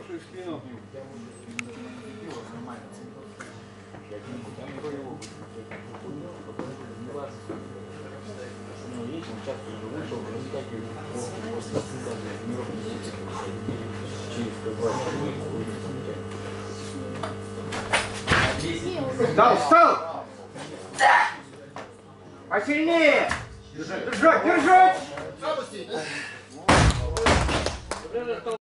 хорошую спину. Встал, встал! Посильнее! Держать, держать, держать!